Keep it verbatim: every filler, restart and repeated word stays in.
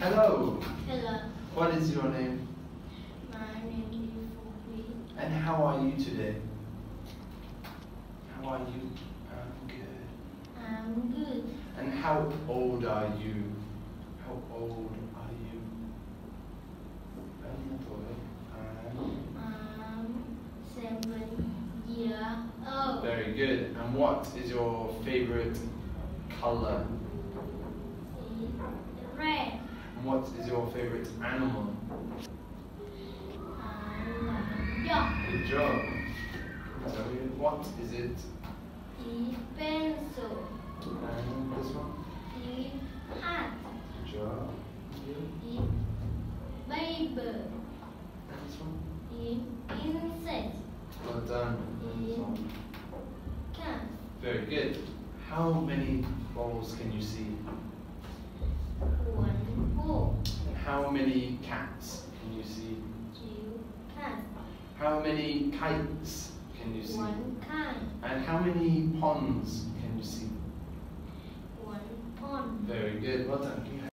Hello. Hello. What is your name? My name is Fubi. And how are you today? How are you? I'm good. I'm good. And how old are you? How old are you? I'm I'm seven years old. Very good. And what is your favorite color? It's red. And what is your favorite animal? I like dog. Good job. So what is it? It's pencil. And this one? It's hat. Good job. It's paper. And this one? It's insect. Well done. And this one? Cat. Very good. How many balls can you see? One ball. And how many cats can you see? Two cats. How many kites can you see? One kite. And how many ponds can you see? One pond. Very good. Well done.